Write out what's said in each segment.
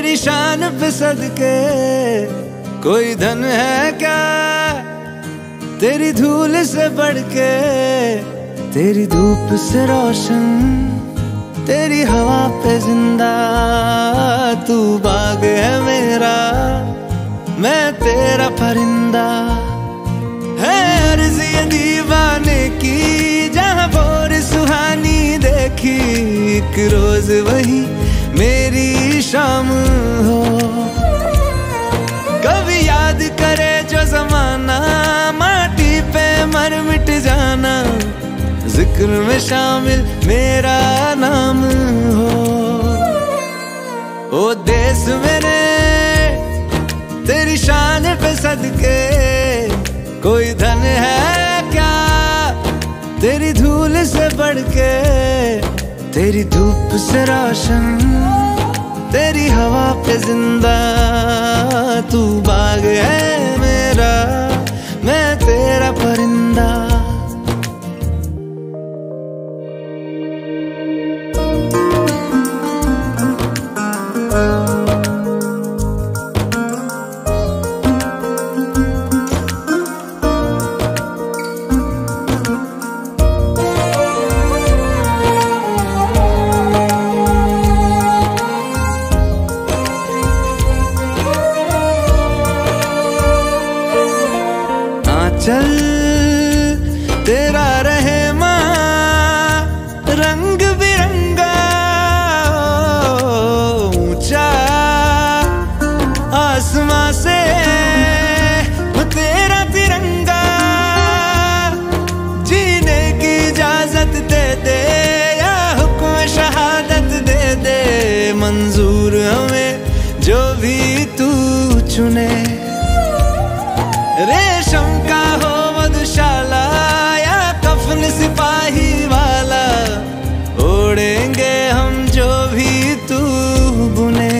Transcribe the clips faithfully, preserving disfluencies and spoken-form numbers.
तेरी शान पे सदके कोई धन है क्या, तेरी धूल से बढ़ के, तेरी धूप से रोशन, तेरी हवा पे जिंदा। तू बाग है मेरा, मैं तेरा परिंदा। है अर्ज़ ये दीवाने की, जहाँ भोर सुहानी देखी, एक रोज वही मेरी शाम हो। कभी याद करे जो जमाना, माटी पे मर मिट जाना, जिक्र में शामिल मेरा नाम हो। ओ देश मेरे तेरी शान पे सदके कोई धन है क्या, तेरी धूल से बढ़ के, तेरी धूप से रोशन, तेरी हवा पे जिंदा। तू बाग है मेरा, मैं तेरा परिंदा। चल तेरा रहे माँ रंग बिरंगा, ऊंचा आसमां से तेरा तिरंगा। जीने की इजाजत दे दे या हुक्म शहादत दे दे, मंजूर हमें जो भी तू चुने। रेशम का हो मधुशाला या कफन सिपाही वाला, ओढ़ेंगे हम जो भी तू बुने।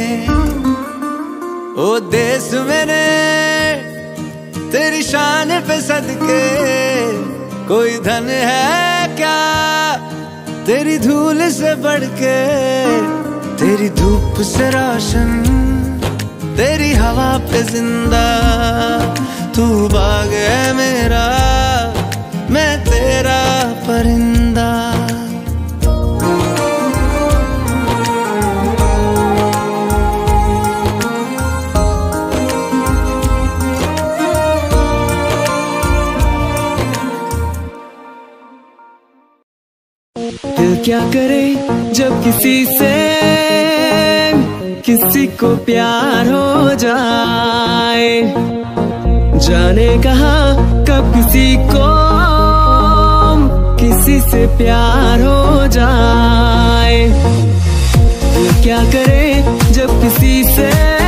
ओ देश मेरे तेरी शान पे सदके कोई धन है क्या, तेरी धूल से बढ़ के, तेरी धूप से रोशन, तेरी हवा पे जिंदा। तू बाग है मेरा, मैं तेरा परिंदा। दिल क्या करे जब किसी से किसी को प्यार हो जाए, जाने कहाँ कब किसी को किसी से प्यार हो जाए। दिल क्या करे जब किसी से